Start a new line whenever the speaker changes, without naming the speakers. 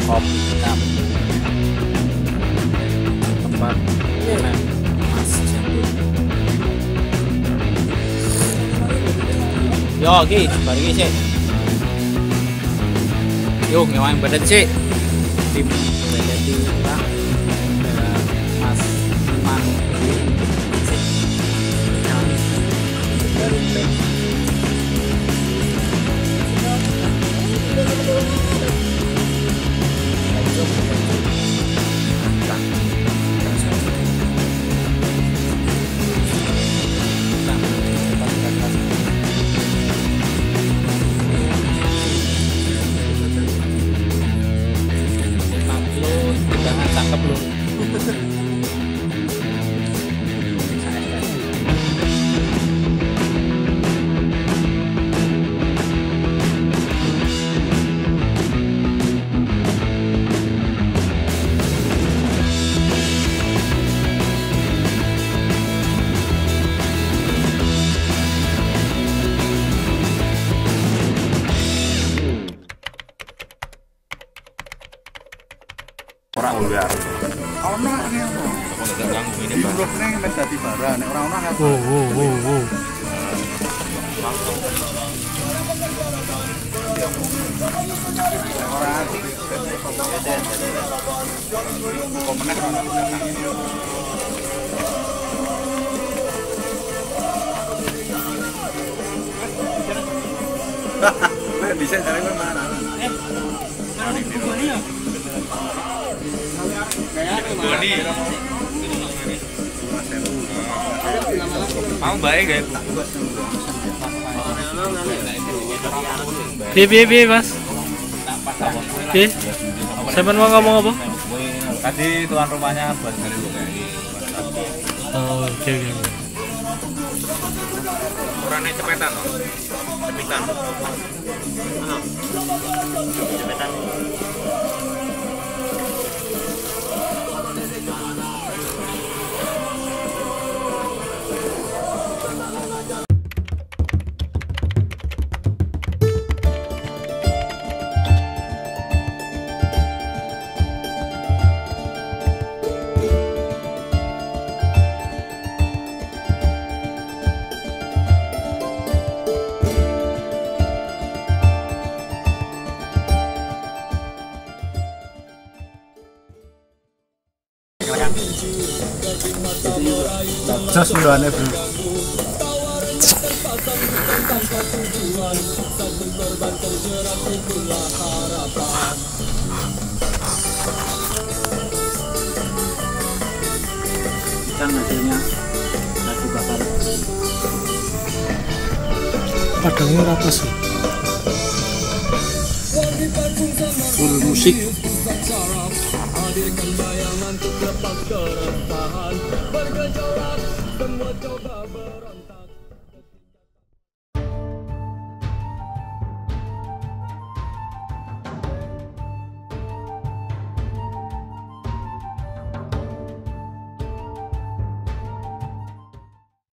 kopi hitam tempat Mas Jambul. Yo ki bar iki sik yo ngewang badan sik tim badan di Pak Mas Iman jangan tangkap lu.
Orang luar.
Ono ngene.
Apa enggak ganggu ini, Bang?
Urut ning men dadi barang nek ora ono ngapa. Ora ati. Kok meneh ono. Bisa cari mana?
Mau baik ya?
Bi Mas. Bi. Sampean mau ngomong apa?
Tadi tuan rumahnya buat dari
Oh, oke.
Ukurannya cepetan loh. Cepetan. Cepetan.
Jos mulane, Bro.
Ikan hasilnya nasi bakar.
Padangnya apa sih?
Full musik.
Hadirkan bayangan untuk lepas keresahan, bergejolak semua coba